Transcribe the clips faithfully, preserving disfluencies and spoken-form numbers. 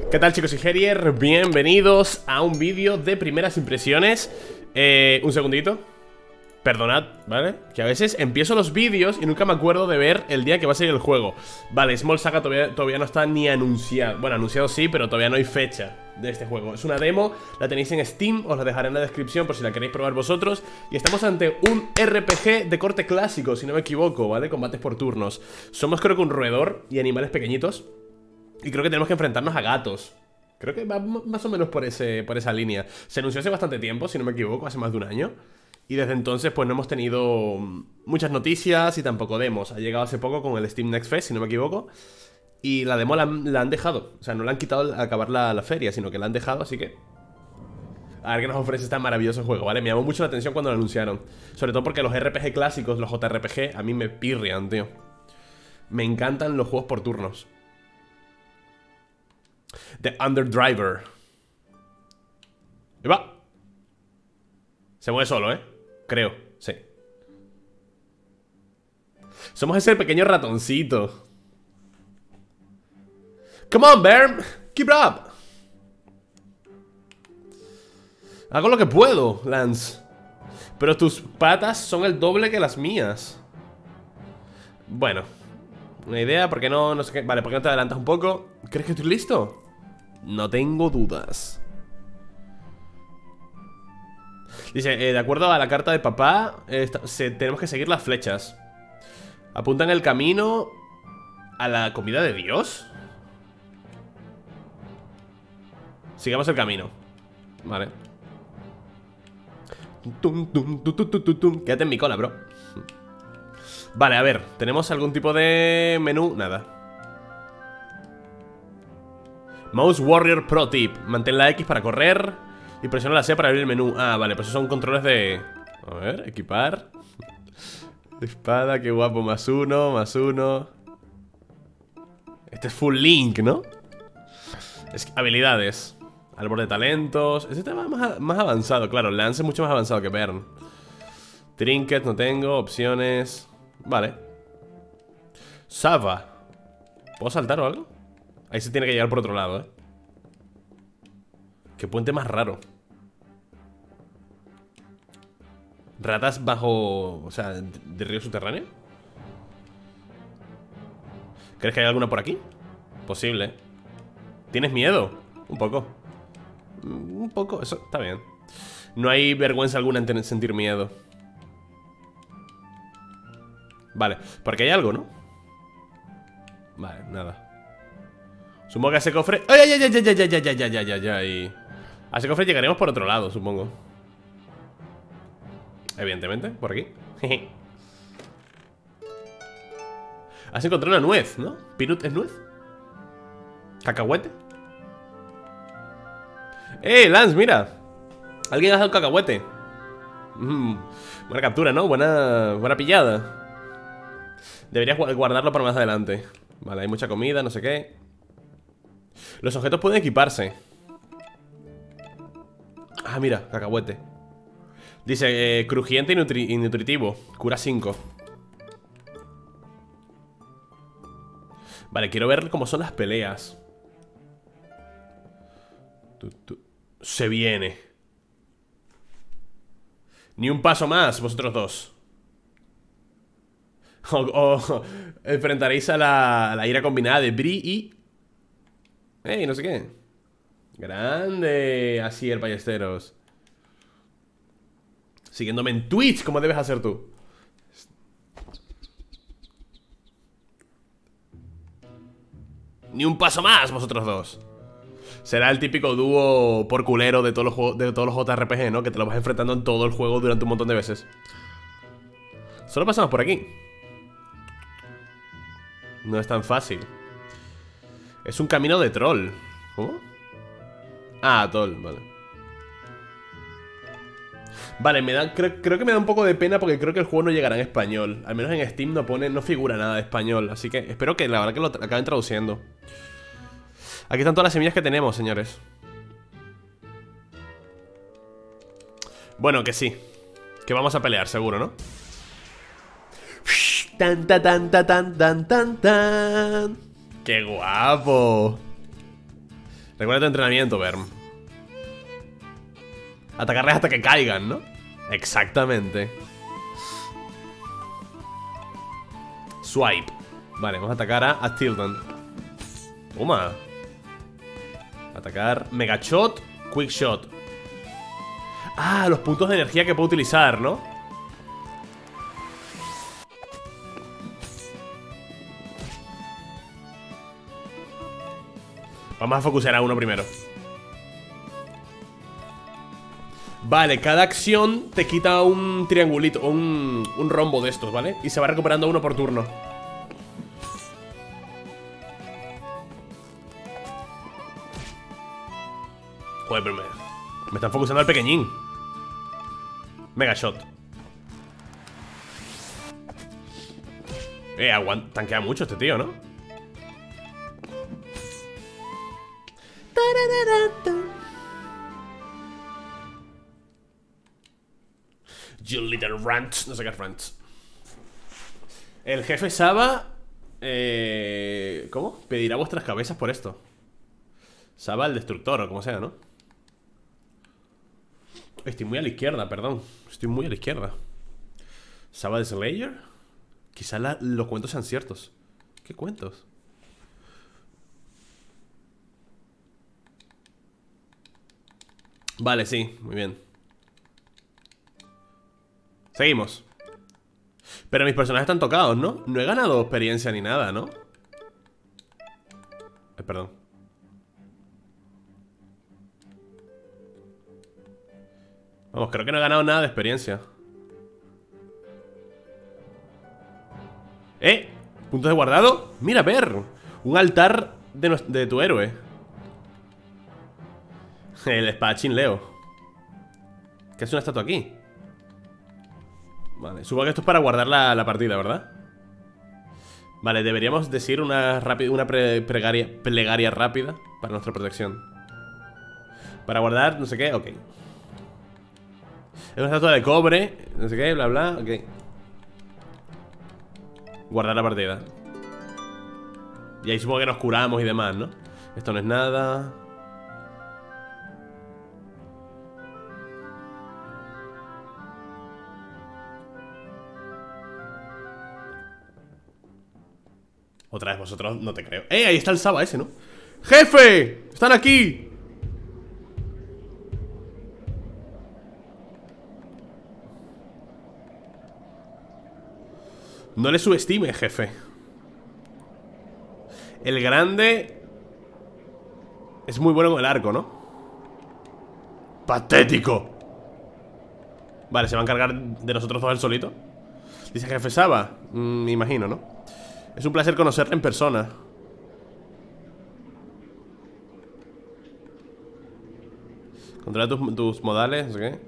¿Qué tal, chicos y Herier? Bienvenidos a un vídeo de primeras impresiones. eh, Un segundito. Perdonad, ¿vale? Que a veces empiezo los vídeos y nunca me acuerdo de ver el día que va a salir el juego. Vale, Small Saga todavía, todavía no está ni anunciado. Bueno, anunciado sí, pero todavía no hay fecha de este juego. Es una demo, la tenéis en Steam, os la dejaré en la descripción por si la queréis probar vosotros. Y estamos ante un R P G de corte clásico, si no me equivoco, ¿vale? Combates por turnos. Somos creo que un roedor y animales pequeñitos. Y creo que tenemos que enfrentarnos a gatos. Creo que va más o menos por, ese, por esa línea. Se anunció hace bastante tiempo, si no me equivoco, hace más de un año. Y desde entonces pues no hemos tenido muchas noticias y tampoco demos. Ha llegado hace poco con el Steam Next Fest, si no me equivoco. Y la demo la, la han dejado. O sea, no la han quitado al acabar la, la feria, sino que la han dejado, así que... A ver qué nos ofrece este maravilloso juego, ¿vale? Me llamó mucho la atención cuando lo anunciaron. Sobre todo porque los R P G clásicos, los J R P G, a mí me pirrian, tío. Me encantan los juegos por turnos. The Underdriver. Y va. Se mueve solo, ¿eh? Creo, sí. Somos ese pequeño ratoncito. Come on, Bear. Keep up. Hago lo que puedo, Lance. Pero tus patas son el doble que las mías. Bueno, una idea, ¿por qué no? No sé qué. Vale, ¿por qué no te adelantas un poco? ¿Crees que estoy listo? No tengo dudas. Dice, eh, de acuerdo a la carta de papá, eh, esta, se, tenemos que seguir las flechas. Apuntan el camino a la comida de Dios. Sigamos el camino. Vale. Tum, tum, tum, tum, tum, tum. Quédate en mi cola, bro. Vale, a ver, ¿tenemos algún tipo de menú? Nada. Mouse Warrior Pro Tip. Mantén la X para correr y presiona la C para abrir el menú. Ah, vale, pues esos son controles de... A ver, equipar. Espada, qué guapo. Más uno, más uno. Este es full Link, ¿no? Es... Habilidades. Árbol de talentos. Este está más, más avanzado, claro. Lance es mucho más avanzado que Bern. Trinket no tengo. Opciones. Vale. Sava. ¿Puedo saltar o algo? Ahí se tiene que llegar por otro lado, ¿eh? Qué puente más raro. Ratas bajo... O sea, de río subterráneo. ¿Crees que hay alguna por aquí? Posible. ¿Tienes miedo? Un poco. Un poco, eso está bien. No hay vergüenza alguna en sentir miedo. Vale, porque hay algo, ¿no? Vale, nada. Supongo que a ese cofre... ¡Ay, ay, ay, ay, ay, ay, ay, ay, ay, ay, ay! A ese cofre llegaremos por otro lado, supongo. Evidentemente, por aquí. Has encontrado una nuez, ¿no? ¿Peanut es nuez? ¿Cacahuete? ¡Eh, Lance, mira! Alguien ha dado un cacahuete. mm, Buena captura, ¿no? Buena, buena pillada. Deberías guardarlo para más adelante. Vale, hay mucha comida, no sé qué. Los objetos pueden equiparse. Ah, mira, cacahuete. Dice, eh, crujiente y, nutri y nutritivo. Cura cinco. Vale, quiero ver cómo son las peleas. Tu, tu. Se viene. Ni un paso más, vosotros dos. O, o enfrentaréis a la, a la ira combinada de Bri y... ¡Ey, no sé qué! ¡Grande! Así el Ballesteros. Siguiéndome en Twitch, como debes hacer tú. Ni un paso más, vosotros dos. Será el típico dúo por culero de todos los juegos, de todos los J R P G, ¿no? Que te lo vas enfrentando en todo el juego durante un montón de veces. Solo pasamos por aquí. No es tan fácil. Es un camino de troll. ¿Cómo? Ah, troll, vale. Vale, me da, creo, creo que me da un poco de pena porque creo que el juego no llegará en español. Al menos en Steam no pone, no figura nada de español. Así que espero que la verdad que lo acaben traduciendo. Aquí están todas las semillas que tenemos, señores. Bueno, que sí. Que vamos a pelear, seguro, ¿no? Tan, tan, tan, tan, tan, tan, tan. ¡Qué guapo! Recuerda tu entrenamiento, Berm. Atacarles hasta que caigan, ¿no? Exactamente. Swipe. Vale, vamos a atacar a, a Tilden. Toma. Atacar Mega Shot, Quick Shot. Ah, los puntos de energía que puedo utilizar, ¿no? Vamos a focusar a uno primero. Vale, cada acción te quita un triangulito, un, un rombo de estos, ¿vale? Y se va recuperando uno por turno. Joder, pero me, me están focusando al pequeñín. Mega Shot. Eh, aguanta, tanquea mucho este tío, ¿no? You little rant. No sé qué es rant. El jefe Saba eh, ¿cómo? Pedirá vuestras cabezas por esto. Saba el destructor o como sea, ¿no? Estoy muy a la izquierda, perdón. Estoy muy a la izquierda. Saba de Slayer. Quizá la, los cuentos sean ciertos. ¿Qué cuentos? Vale, sí, muy bien. Seguimos. Pero mis personajes están tocados, ¿no? No he ganado experiencia ni nada, ¿no? Eh, perdón. Vamos, creo que no he ganado nada de experiencia. ¡Eh! ¿Puntos de guardado? Mira, ver. Un altar de, de tu héroe. El espadachín Leo. ¿Qué es una estatua aquí? Vale, supongo que esto es para guardar la, la partida, ¿verdad? Vale, deberíamos decir una, una pre pregaria, plegaria rápida para nuestra protección. Para guardar, no sé qué, ok. Es una estatua de cobre, no sé qué, bla, bla, ok. Guardar la partida. Y ahí supongo que nos curamos y demás, ¿no? Esto no es nada. Otra vez vosotros, no te creo. ¡Eh! Ahí está el Saba ese, ¿no? ¡Jefe! ¡Están aquí! No le subestime, jefe. El grande es muy bueno con el arco, ¿no? ¡Patético! Vale, ¿se va a encargar de nosotros dos el solito? Dice jefe Saba. mm, Me imagino, ¿no? Es un placer conocerle en persona. Controla tus, tus modales, no sé qué.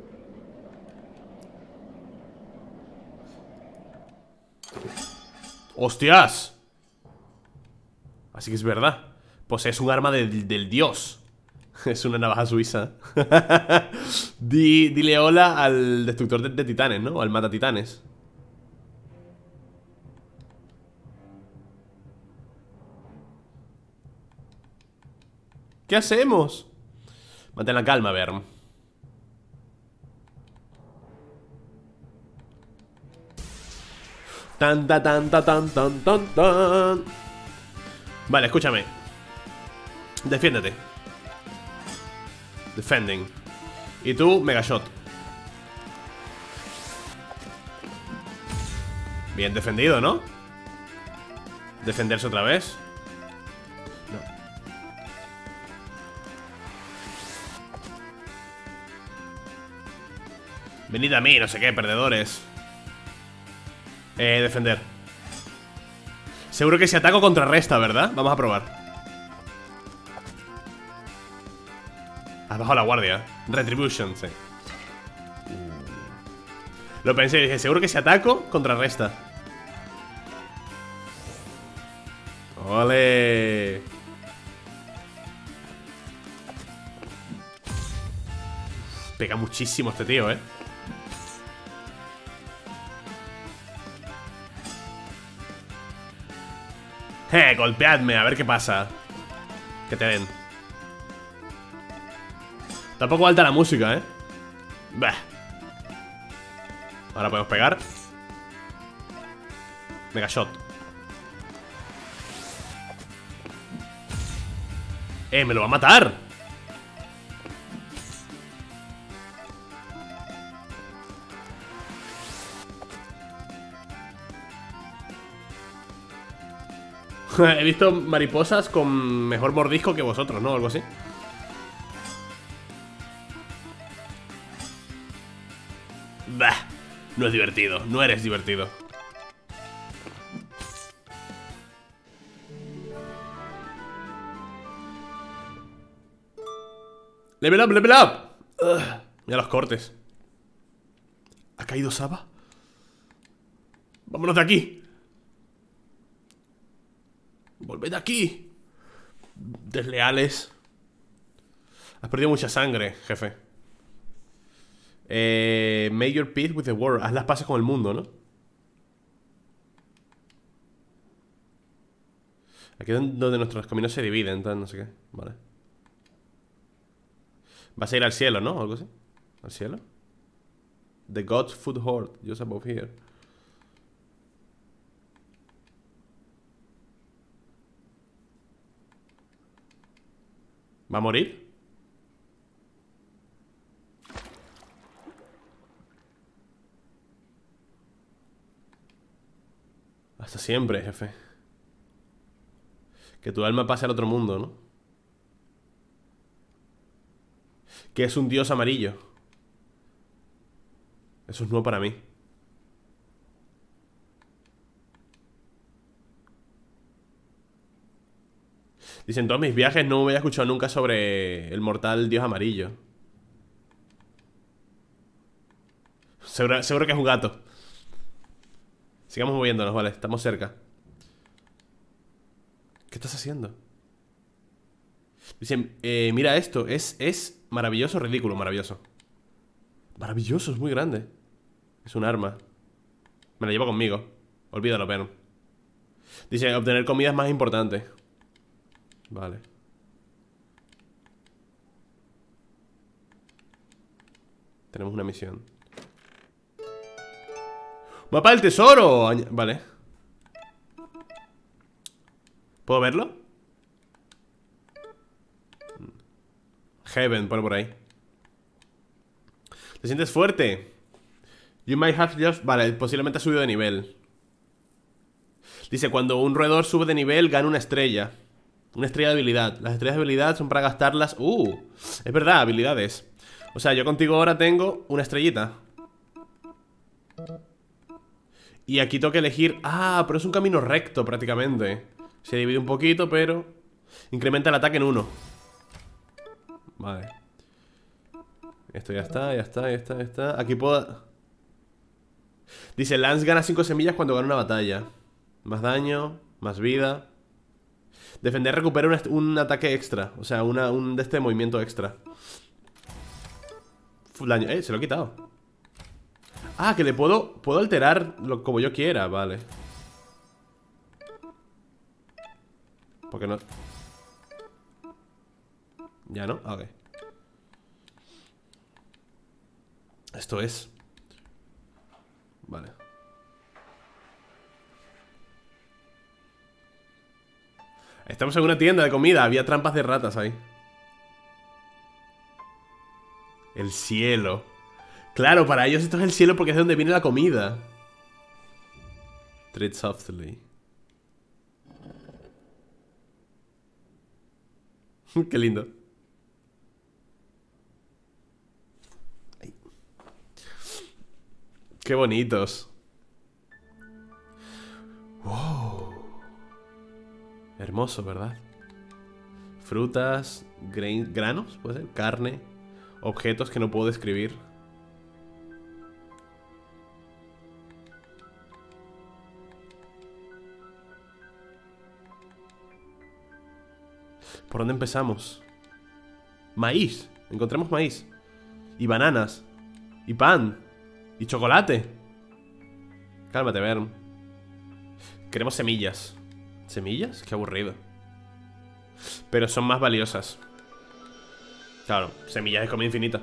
¡Hostias! Así que es verdad. Pues es un arma de, del dios. Es una navaja suiza. Di, dile hola al destructor de, de titanes, ¿no? Al mata titanes. ¿Qué hacemos? Mantén la calma, Berm. Tan, tan, tan, tan, tan, tan, tan. Vale, escúchame. Defiéndete. Defending. Y tú, Mega Shot. Bien defendido, ¿no? Defenderse otra vez. No. Venid a mí, no sé qué, perdedores. Eh, defender. Seguro que si ataco contrarresta, ¿verdad? Vamos a probar. Has bajado la guardia. Retribution, sí. Lo pensé y dije, seguro que si ataco, contrarresta. ¡Ole! Pega muchísimo este tío, ¿eh? ¡Eh! Golpeadme, a ver qué pasa. Que te den. Tampoco alta la música, ¿eh? Bah. Ahora podemos pegar. Mega shot. Eh, me lo va a matar. He visto mariposas con mejor mordisco que vosotros, ¿no? Algo así. Bah, no es divertido, no eres divertido. Level up, level up. Ugh, mira los cortes. ¿Ha caído Saba? Vámonos de aquí. Volved aquí. Desleales. Has perdido mucha sangre, jefe. Eh, make your peace with the world. Haz las paces con el mundo, ¿no? Aquí es donde nuestros caminos se dividen, entonces no sé qué. Vale. Vas a ir al cielo, ¿no? Algo así. ¿Al cielo? The God's food horde. Just above here. ¿Va a morir? Hasta siempre, jefe. Que tu alma pase al otro mundo, ¿no? Que es un dios amarillo. Eso es nuevo para mí. Dicen, en todos mis viajes no me había escuchado nunca sobre el mortal dios amarillo. Seguro, seguro que es un gato. Sigamos moviéndonos, vale, estamos cerca. ¿Qué estás haciendo? Dicen, eh, mira esto, es, es maravilloso, ridículo, maravilloso. Maravilloso, es muy grande. Es un arma. Me la llevo conmigo. Olvídalo, Venom. Dice, obtener comida es más importante. Vale. Tenemos una misión. ¡Mapa del tesoro! Añ- Vale. ¿Puedo verlo? Heaven, pone por ahí. ¿Te sientes fuerte? You might have just... Vale, posiblemente ha subido de nivel. Dice, cuando un roedor sube de nivel, gana una estrella. Una estrella de habilidad. Las estrellas de habilidad son para gastarlas. Uh, es verdad, habilidades. O sea, yo contigo ahora tengo una estrellita. Y aquí tengo que elegir... Ah, pero es un camino recto prácticamente. Se divide un poquito, pero... Incrementa el ataque en uno. Vale. Esto ya está, ya está, ya está, ya está. Aquí puedo... Dice, Lance gana cinco semillas cuando gana una batalla. Más daño, más vida. Defender recupera un, un ataque extra. O sea, una, un de este movimiento extra. Full daño. Eh, se lo he quitado. Ah, que le puedo... Puedo alterar lo, como yo quiera, vale. Porque no... Ya no, ok. Esto es... Vale. Estamos en una tienda de comida. Había trampas de ratas ahí. El cielo. Claro, para ellos esto es el cielo porque es de donde viene la comida. Tread softly. Qué lindo. Ay. Qué bonitos. Wow. Hermoso, ¿verdad? Frutas, grain, granos, puede ser, carne, objetos que no puedo describir. ¿Por dónde empezamos? Maíz. Encontramos maíz. Y bananas. Y pan. Y chocolate. Cálmate, Vern. Queremos semillas. ¿Semillas? Qué aburrido. Pero son más valiosas. Claro, semillas de comida infinita.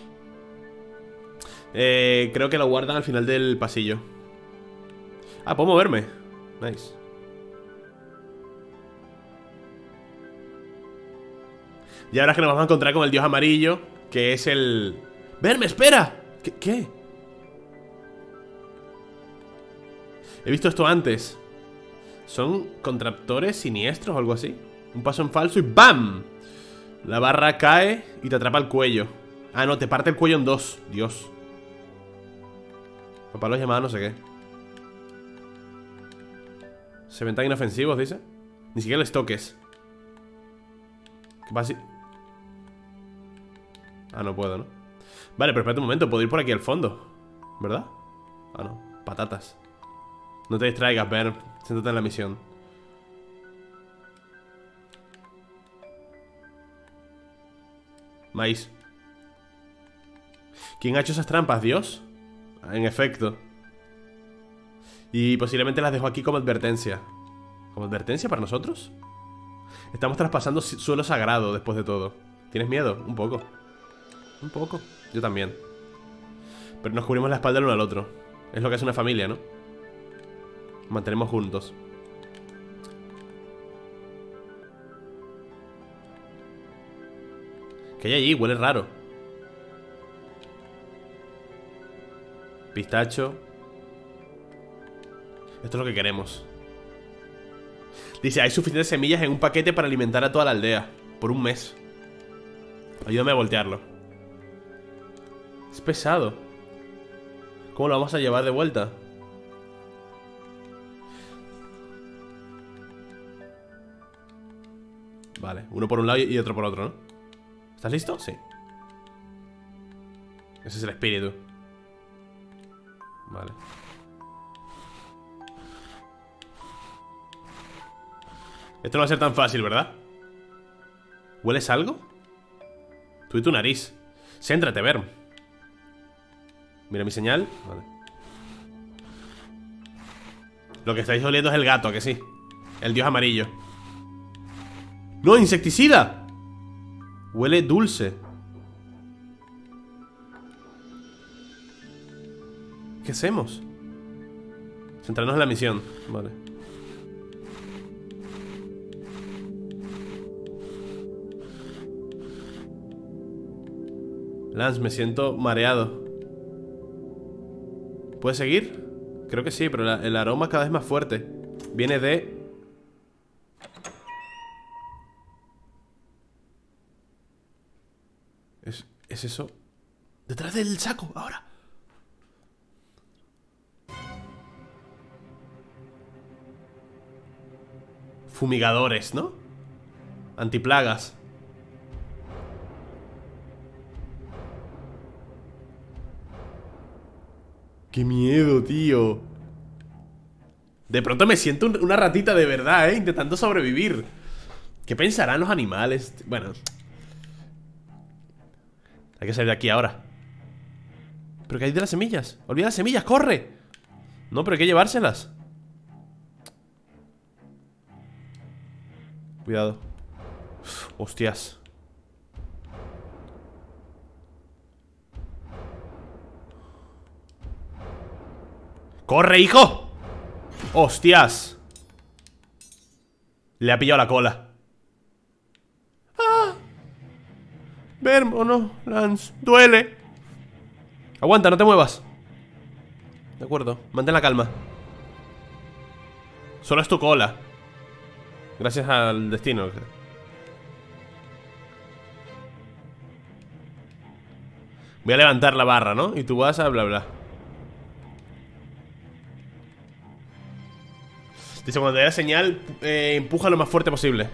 eh, Creo que lo guardan al final del pasillo. Ah, puedo moverme. Nice. Y ahora es que nos vamos a encontrar con el dios amarillo, que es el... ¡Verme, espera! ¿Qué? ¿Qué? He visto esto antes. Son contraptores siniestros o algo así. Un paso en falso y ¡bam! La barra cae y te atrapa el cuello. Ah, no, te parte el cuello en dos. Dios. Papá los llamaba no sé qué. Se ven tan inofensivos, dice. Ni siquiera les toques. ¿Qué pasa si...? Ah, no puedo, ¿no? Vale, pero espérate un momento, puedo ir por aquí al fondo, ¿verdad? Ah, no, patatas. No te distraigas, Ben. Siéntate en la misión. Maíz. ¿Quién ha hecho esas trampas? ¿Dios? En efecto. Y posiblemente las dejo aquí como advertencia. ¿Como advertencia para nosotros? Estamos traspasando suelo sagrado después de todo. ¿Tienes miedo? Un poco. Un poco. Yo también. Pero nos cubrimos la espalda el uno al otro. Es lo que es una familia, ¿no? Nos mantenemos juntos. ¿Qué hay allí? Huele raro. Pistacho. Esto es lo que queremos. Dice, hay suficientes semillas en un paquete para alimentar a toda la aldea. Por un mes. Ayúdame a voltearlo. Es pesado. ¿Cómo lo vamos a llevar de vuelta? Vale, uno por un lado y otro por otro, ¿no? ¿Estás listo? Sí. Ese es el espíritu. Vale. Esto no va a ser tan fácil, ¿verdad? ¿Hueles algo? Tú y tu nariz. Céntrate, ver. Mira mi señal. Vale. Lo que estáis oliendo es el gato, ¿a que sí? El dios amarillo. ¡No! ¡Insecticida! Huele dulce. ¿Qué hacemos? Centrarnos en la misión. Vale. Lance, me siento mareado. ¿Puedes seguir? Creo que sí, pero la, el aroma cada vez más fuerte. Viene de... ¿Es, es eso? ¡Detrás del saco! ¡Ahora! Fumigadores, ¿no? Antiplagas. ¡Qué miedo, tío! De pronto me siento un, una ratita de verdad, ¿eh? Intentando sobrevivir. ¿Qué pensarán los animales? Bueno. Hay que salir de aquí ahora. ¿Pero qué hay de las semillas? ¡Olvida las semillas! ¡Corre! No, pero hay que llevárselas. Cuidado. Hostias. ¡Corre, hijo! ¡Hostias! Le ha pillado la cola. ¡Ah! Verm, o no, Lance. Duele. Aguanta, no te muevas. De acuerdo, mantén la calma. Solo es tu cola. Gracias al destino. Voy a levantar la barra, ¿no? Y tú vas a bla bla. Dice, cuando te dé la señal, eh, empuja lo más fuerte posible.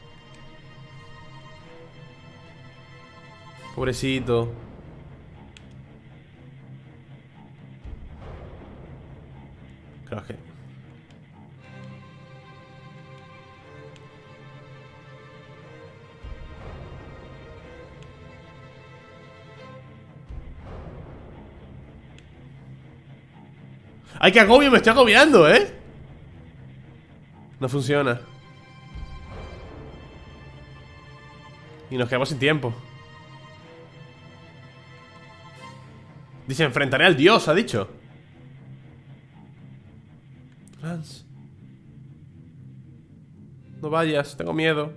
Pobrecito. Creo que... ¡Ay, qué agobio! Me estoy agobiando, ¿eh? No funciona. Y nos quedamos sin tiempo. Dice, enfrentaré al dios, ha dicho. Lance. No vayas, tengo miedo.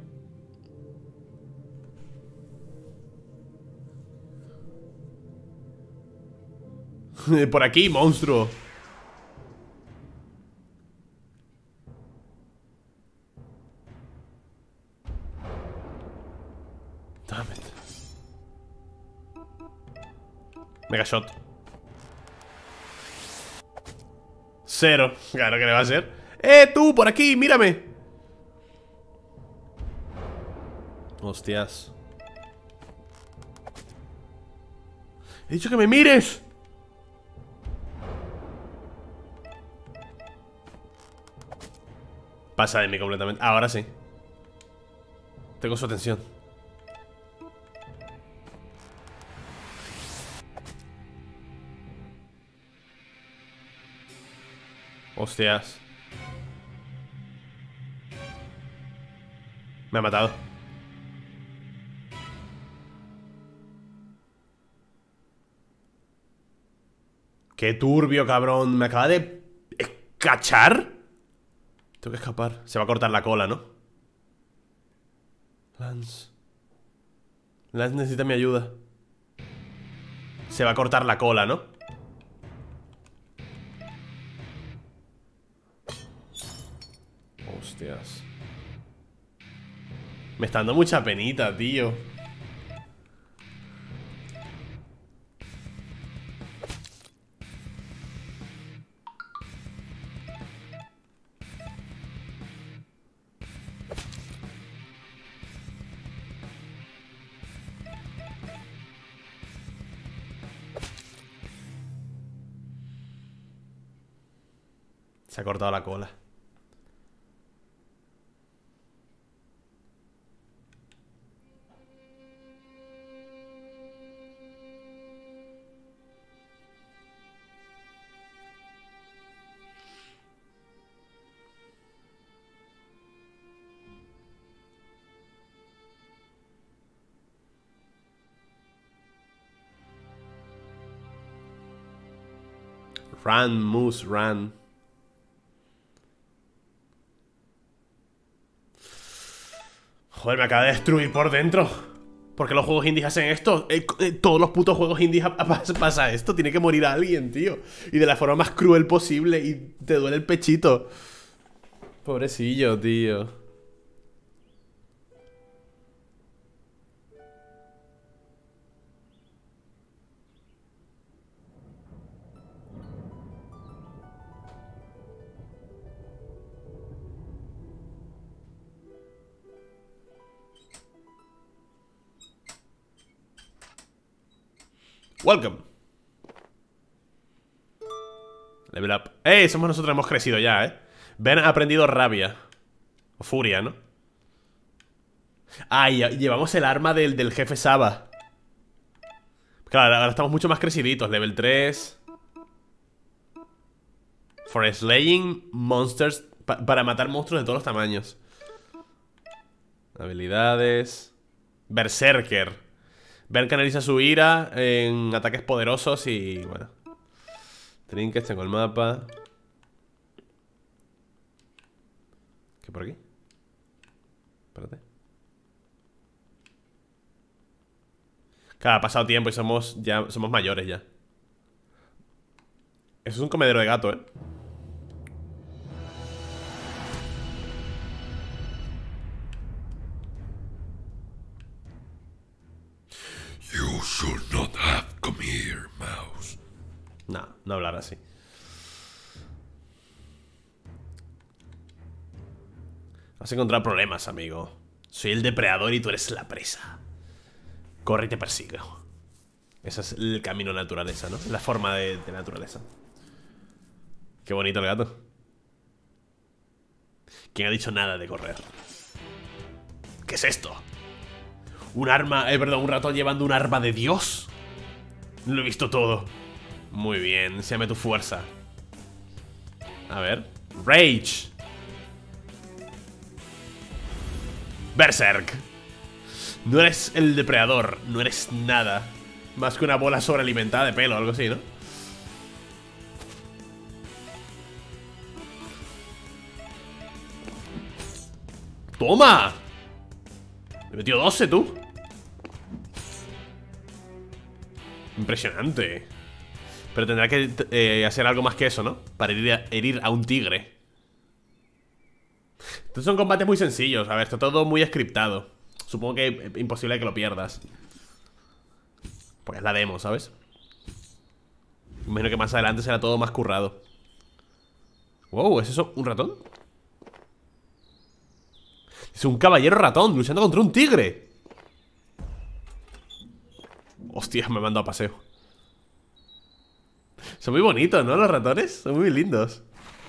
Por aquí, monstruo. Damn it. Mega shot. Cero. Claro que le va a hacer. ¡Eh, tú! Por aquí, mírame. Hostias. He dicho que me mires. Pasa de mí completamente. Ahora sí. Tengo su atención. Hostias. Me ha matado. Qué turbio, cabrón. Me acaba de cachar. Tengo que escapar. Se va a cortar la cola, ¿no? Lance. Lance necesita mi ayuda. Se va a cortar la cola, ¿no? Hostias. Me está dando mucha penita, tío. Se ha cortado la cola. Run, Moose, run. Joder, me acaba de destruir por dentro. ¿Por qué los juegos indies hacen esto? Eh, eh, todos los putos juegos indies pasa esto. Tiene que morir alguien, tío. Y de la forma más cruel posible. Y te duele el pechito. Pobrecillo, tío. Welcome. Level up. ¡Eh! Somos nosotros, hemos crecido ya, ¿eh? Ben ha aprendido rabia. O furia, ¿no? Ah, y llevamos el arma del, del jefe Saba. Claro, ahora estamos mucho más creciditos. Level tres. For slaying monsters. Pa para matar monstruos de todos los tamaños. Habilidades. Berserker. Ben canaliza su ira en ataques poderosos y... bueno. Trinkets, tengo el mapa. ¿Qué por aquí? Espérate. Claro, ha pasado tiempo y somos ya somos mayores ya. Eso es un comedero de gato, ¿eh? You should not have come here, mouse. No, no hablar así. Vas a encontrar problemas, amigo. Soy el depredador y tú eres la presa. Corre y te persigo. Ese es el camino de naturaleza, ¿no? La forma de, de naturaleza. Qué bonito el gato. ¿Quién ha dicho nada de correr? ¿Qué es esto? Un arma, eh, perdón, un ratón llevando un arma de Dios. Lo he visto todo. Muy bien, enséñame tu fuerza. A ver. Rage. Berserk. No eres el depredador, no eres nada. Más que una bola sobrealimentada de pelo o algo así, ¿no? ¡Toma! Me he metido doce, tú. Impresionante. Pero tendrá que eh, hacer algo más que eso, ¿no? Para herir a, herir a un tigre. Estos son combates muy sencillos. A ver, está todo muy scriptado. Supongo que es imposible que lo pierdas. Porque es la demo, ¿sabes? Imagino que más adelante será todo más currado. Wow, ¿es eso un ratón? Es un caballero ratón luchando contra un tigre. Hostia, me he mandado a paseo. Son muy bonitos, ¿no? Los ratones, son muy lindos.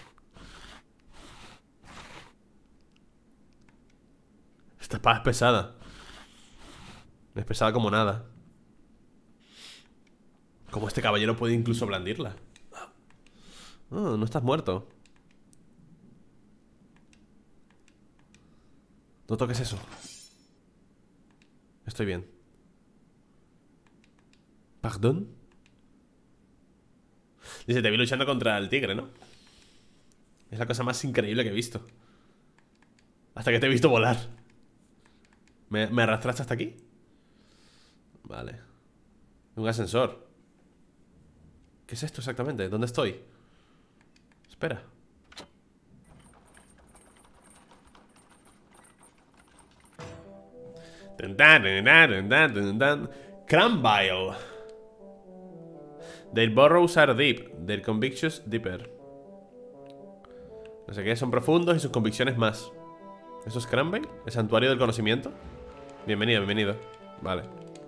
Esta espada es pesada. Es pesada como nada. Como este caballero puede incluso blandirla. Oh, no estás muerto. No toques eso. Estoy bien. ¿Pardón? Dice, te vi luchando contra el tigre, ¿no? Es la cosa más increíble que he visto. Hasta que te he visto volar. ¿Me, me arrastraste hasta aquí? Vale. Un ascensor. ¿Qué es esto exactamente? ¿Dónde estoy? Espera. Cranvile. Their burrows are deep, their convictions deeper. No sé qué, son profundos y sus convicciones más. ¿Eso es Cranvile? ¿El santuario del conocimiento? Bienvenido, bienvenido. Vale.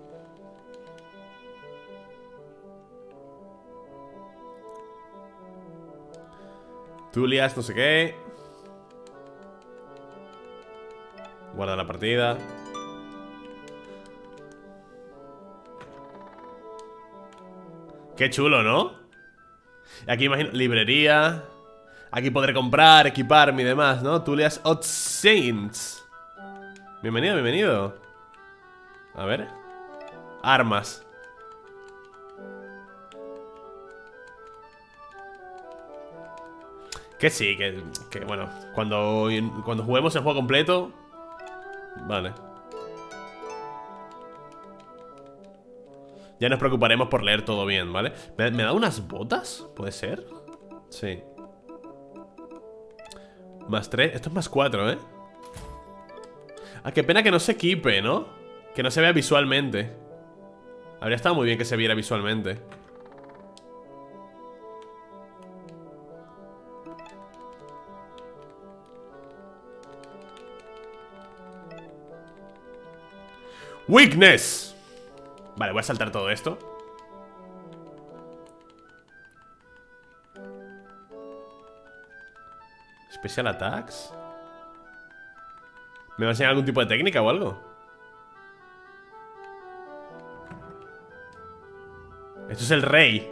Tulias, no sé qué. Guarda la partida. Qué chulo, ¿no? Aquí imagino, librería. Aquí podré comprar, equiparme y demás, ¿no? Tulias Odd Saints. Bienvenido, bienvenido. A ver. Armas. Que sí, que, que bueno, cuando, cuando juguemos el juego completo. Vale. Ya nos preocuparemos por leer todo bien, ¿vale? ¿Me, ¿me da unas botas? ¿Puede ser? Sí. Más tres, esto es más cuatro, ¿eh? Ah, qué pena que no se equipe, ¿no? Que no se vea visualmente. Habría estado muy bien que se viera visualmente. Weakness. Vale, voy a saltar todo esto. Special attacks. ¿Me va a enseñar algún tipo de técnica o algo? Esto es el rey.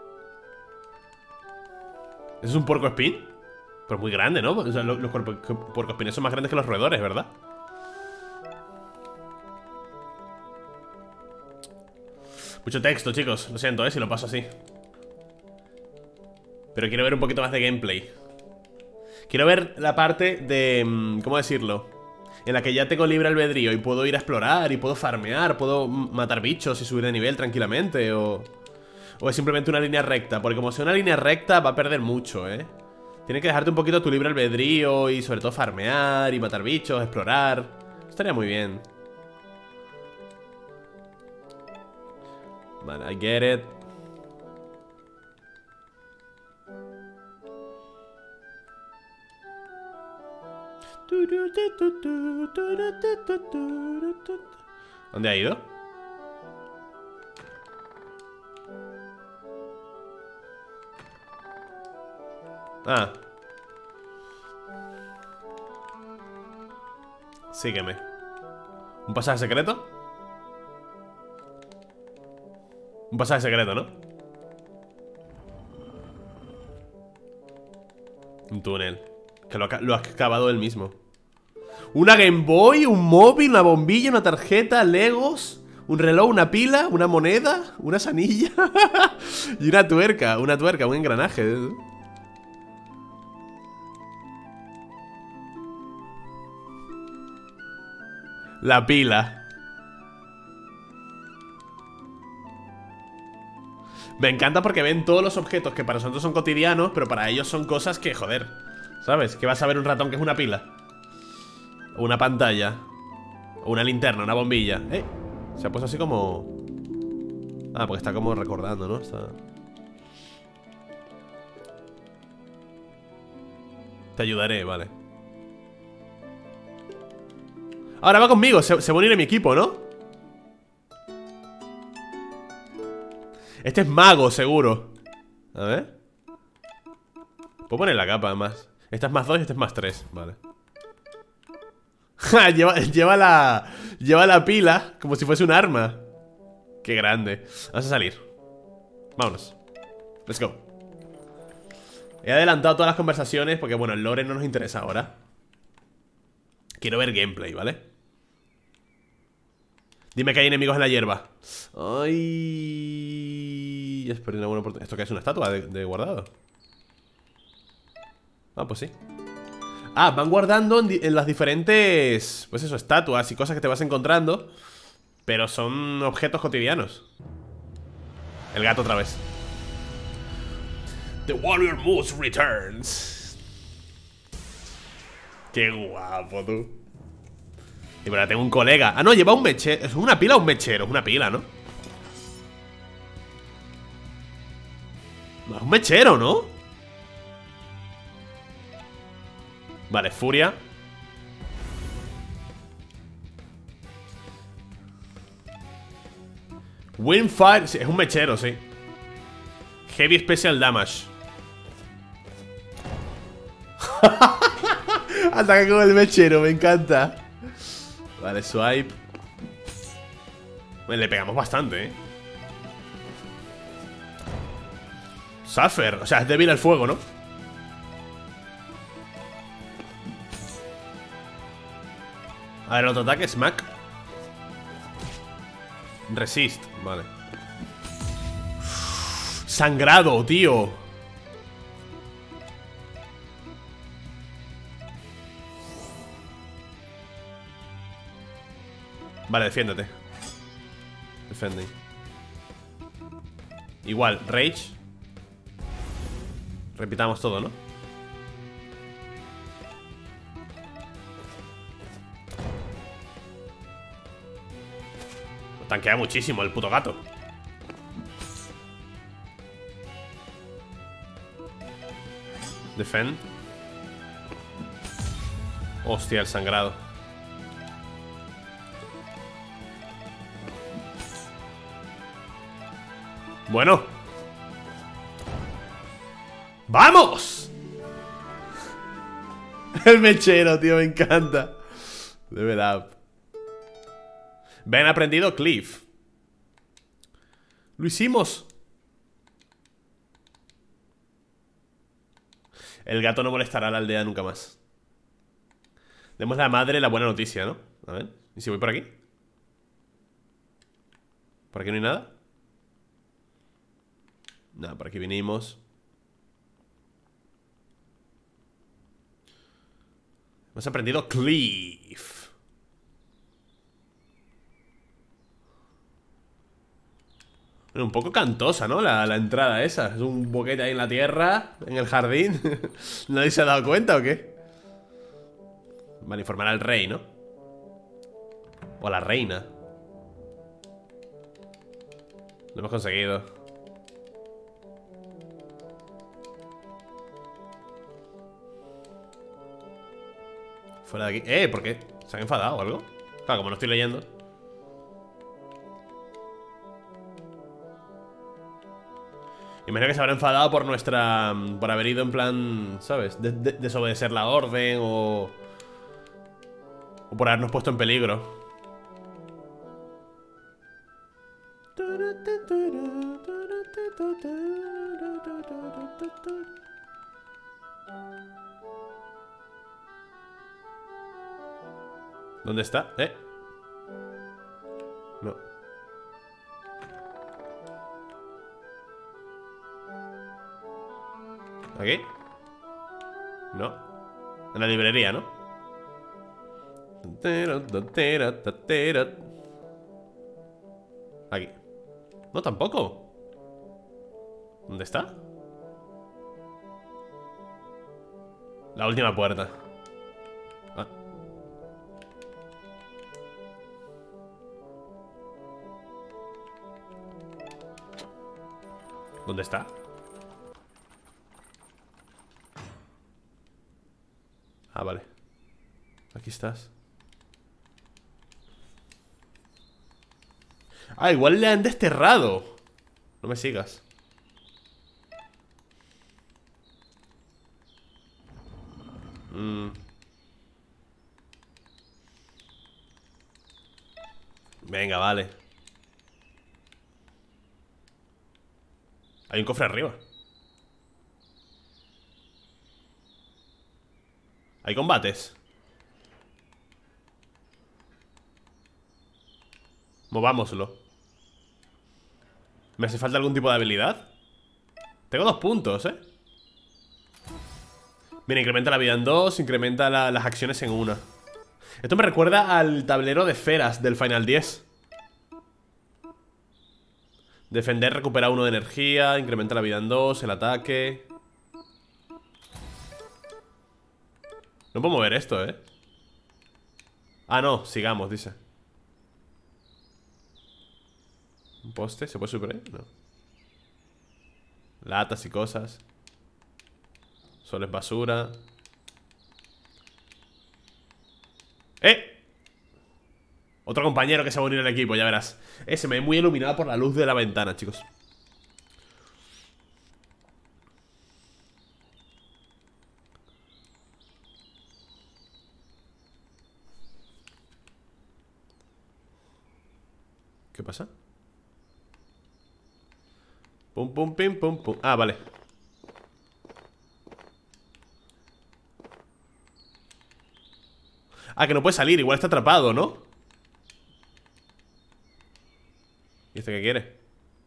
¿Eso es un puercoespín? Pero muy grande, ¿no? O sea, los, los puercoespines son más grandes que los roedores, ¿verdad? Mucho texto, chicos. Lo siento, ¿eh? Si lo paso así. Pero quiero ver un poquito más de gameplay. Quiero ver la parte de... ¿cómo decirlo? En la que ya tengo libre albedrío y puedo ir a explorar y puedo farmear, puedo matar bichos y subir de nivel tranquilamente, o... o es simplemente una línea recta. Porque como sea una línea recta va a perder mucho, ¿eh? Tienes que dejarte un poquito tu libre albedrío y sobre todo farmear y matar bichos, explorar. Estaría muy bien. Vale, I get it. ¿Dónde ha ido? Ah. Sígueme. ¿Un pasaje secreto? Un pasaje secreto, ¿no? Un túnel. Que lo ha, lo ha cavado él mismo. Una Game Boy, un móvil, una bombilla, una tarjeta, Legos, Un reloj, una pila, una moneda, una sanilla y una tuerca, una tuerca, un engranaje. La pila. Me encanta porque ven todos los objetos que para nosotros son cotidianos, pero para ellos son cosas que, joder, ¿sabes? ¿Qué vas a ver un ratón que es una pila? O una pantalla. O una linterna, una bombilla. Eh, se ha puesto así como... Ah, porque está como recordando, ¿no? Está... Te ayudaré, vale. Ahora va conmigo, se, se va a unir a mi equipo, ¿no? Este es mago, seguro. A ver. Puedo poner la capa, además. Esta es más dos y este es más tres, vale. lleva, lleva la... Lleva la pila como si fuese un arma. Qué grande. Vamos a salir. Vámonos. Let's go. He adelantado todas las conversaciones porque, bueno, el lore no nos interesa ahora. Quiero ver gameplay, ¿vale? Dime que hay enemigos en la hierba. Ay... Espero una buena oportunidad. ¿Esto qué es? ¿Una estatua de, de guardado? Ah, pues sí. Ah, van guardando en, en las diferentes... Pues eso, estatuas y cosas que te vas encontrando. Pero son objetos cotidianos. El gato otra vez. The Warrior Moose returns. Qué guapo, tú. Y bueno, tengo un colega. Ah, no, lleva un mechero. ¿Es una pila o un mechero? Es una pila, ¿no? No, es un mechero, ¿no? Vale, furia. Windfire, sí, es un mechero, sí. Heavy Special Damage. Ataca con el mechero, me encanta. Vale, swipe. Bueno, le pegamos bastante, eh. Suffer, o sea, es débil al fuego, ¿no? A ver, el otro ataque, smack. Resist, vale. Sangrado, tío. Vale, defiéndete. Defending. Igual, rage. Repitamos todo, ¿no? Tanquea muchísimo el puto gato. Defend. Hostia, el sangrado. Bueno. ¡Vamos! El mechero, tío, me encanta. Level up. Ven, aprendido Cliff. Lo hicimos. El gato no molestará a la aldea nunca más. Demos a la madre la buena noticia, ¿no? A ver, ¿y si voy por aquí? ¿Por aquí no hay nada? Nada, por aquí vinimos. Hemos aprendido Cliff. Bueno, un poco cantosa, ¿no? La, la entrada esa. Es un boquete ahí en la tierra, en el jardín. ¿Nadie se ha dado cuenta o qué? Vale, informar al rey, ¿no? O a la reina. Lo hemos conseguido. Fuera de aquí. Eh, ¿por qué? ¿Se han enfadado o algo? Claro, como no estoy leyendo. Imagino que se habrá enfadado por nuestra... Por haber ido en plan... ¿Sabes? De, de, desobedecer la orden o... O por habernos puesto en peligro. ¿Dónde está? ¿Eh? No. ¿Aquí? No. En la librería, ¿no? Aquí. No, tampoco. ¿Dónde está? La última puerta. Ah. ¿Dónde está? Ah, vale. Aquí estás. Ah, igual le han desterrado. No me sigas. Mm. Venga, vale. Hay un cofre arriba. Hay combates. Movámoslo. ¿Me hace falta algún tipo de habilidad? Tengo dos puntos, ¿eh? Mira, incrementa la vida en dos. Incrementa la, las acciones en una. Esto me recuerda al tablero de esferas del Final diez. Defender, recupera uno de energía. Incrementa la vida en dos. El ataque. No puedo mover esto, ¿eh? Ah, no, sigamos, dice. ¿Un poste? ¿Se puede subir ahí? No. Latas y cosas. Solo es basura. ¡Eh! Otro compañero que se va a unir al equipo, ya verás. Eh, se me ve muy iluminado por la luz de la ventana, chicos. ¿Qué pasa? Pum, pum, pim, pum, pum. Ah, vale. Ah, que no puede salir, igual está atrapado, ¿no? ¿Y este qué quiere?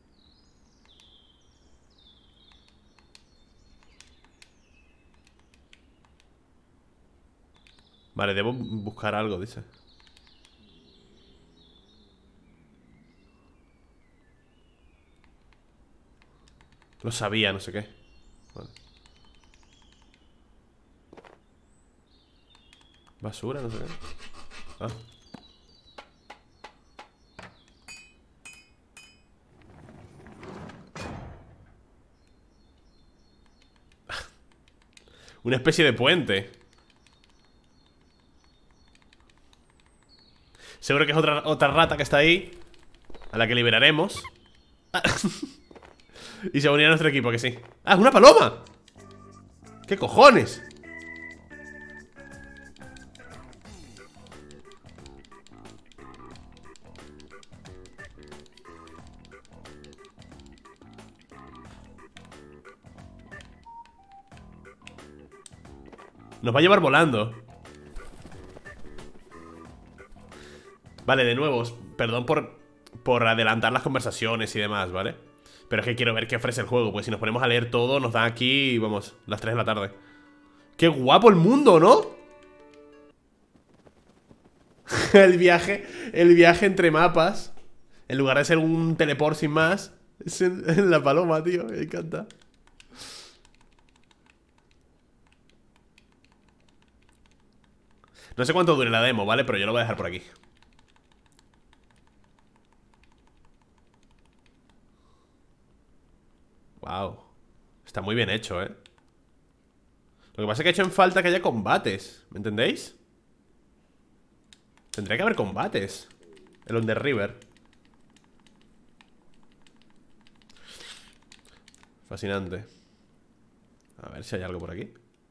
Vale, debo buscar algo, dice. Lo sabía, no sé qué. Vale. Basura, no sé qué. Ah. Una especie de puente. Seguro que es otra, otra rata que está ahí, a la que liberaremos. Y se va a unir a nuestro equipo, que sí. ¡Ah, es una paloma! ¿Qué cojones? Nos va a llevar volando. Vale, de nuevo, perdón por, por adelantar las conversaciones y demás, ¿vale? Pero es que quiero ver qué ofrece el juego, pues si nos ponemos a leer todo, nos dan aquí, vamos, las tres de la tarde. ¡Qué guapo el mundo!, ¿no? El viaje, el viaje entre mapas, en lugar de ser un teleport sin más, es en, en la paloma, tío, me encanta. No sé cuánto dure la demo, ¿vale? Pero yo lo voy a dejar por aquí. Wow. Está muy bien hecho, ¿eh? Lo que pasa es que he hecho en falta que haya combates. ¿Me entendéis? Tendría que haber combates. El On The River. Fascinante. A ver si hay algo por aquí.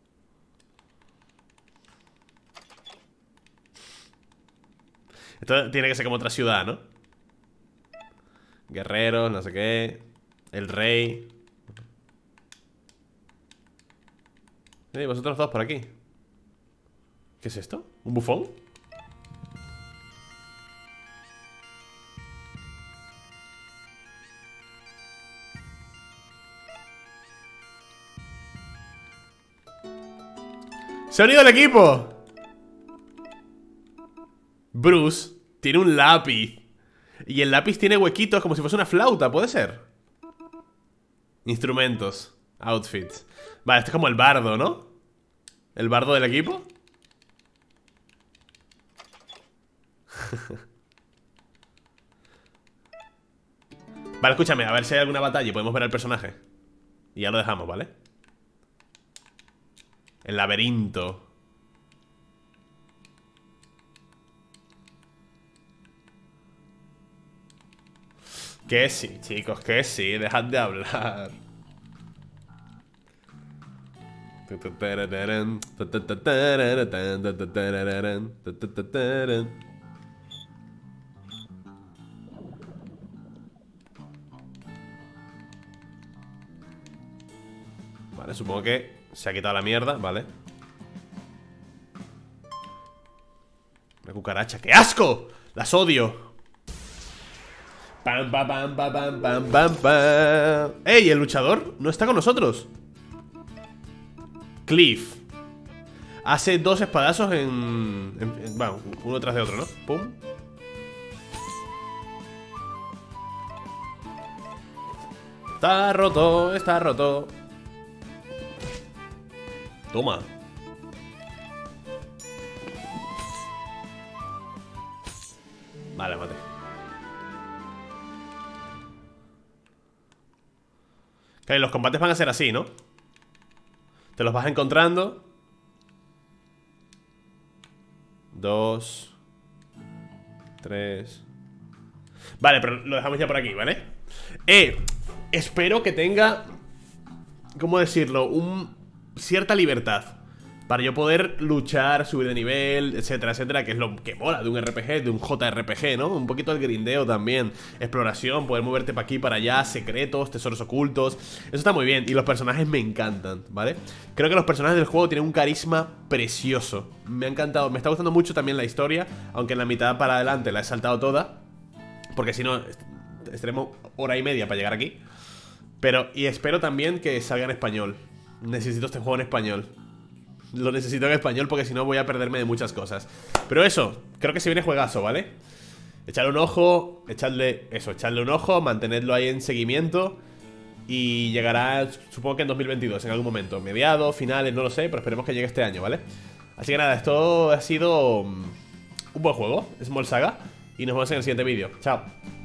Esto tiene que ser como otra ciudad, ¿no? Guerreros, no sé qué. El rey. Eh, vosotros dos por aquí. ¿Qué es esto? ¿Un bufón? ¡Se ha unido el equipo! Bruce tiene un lápiz. Y el lápiz tiene huequitos como si fuese una flauta, ¿puede ser? Instrumentos. Outfits. Vale, este es como el bardo, ¿no? ¿El bardo del equipo? Vale, escúchame, a ver si hay alguna batalla y podemos ver al personaje. Y ya lo dejamos, ¿vale? El laberinto. Que sí, chicos, que sí, dejad de hablar. Vale, supongo que se ha quitado la mierda, vale. Una cucaracha, ¡qué asco! Las odio. Pam, pam, pam, pam, pam, pam, pam, pam. ¡Ey! El luchador no está con nosotros. Cliff hace dos espadazos en, en, en bueno, uno tras de otro, ¿no? Pum. Está roto, está roto. Toma. Vale, mate. Claro, los combates van a ser así, ¿no? Te los vas encontrando. Dos. Tres. Vale, pero lo dejamos ya por aquí, ¿vale? Eh, espero que tenga, ¿cómo decirlo? Un, cierta libertad para yo poder luchar, subir de nivel, etcétera, etcétera. Que es lo que mola de un R P G, de un J R P G, ¿no? Un poquito el grindeo también. Exploración, poder moverte para aquí, para allá. Secretos, tesoros ocultos. Eso está muy bien, y los personajes me encantan, ¿vale? Creo que los personajes del juego tienen un carisma precioso. Me ha encantado, me está gustando mucho también la historia. Aunque en la mitad para adelante la he saltado toda, porque si no, estaremos hora y media para llegar aquí. Pero, y espero también que salga en español. Necesito este juego en español. Lo necesito en español porque si no voy a perderme de muchas cosas. Pero eso, creo que se viene juegazo, ¿vale? Echadle un ojo, echadle, eso, echadle un ojo, mantenedlo ahí en seguimiento. Y llegará, supongo que en dos mil veintidós, en algún momento. Mediados, finales, no lo sé, pero esperemos que llegue este año, ¿vale? Así que nada, esto ha sido un buen juego, Small Saga. Y nos vemos en el siguiente vídeo, chao.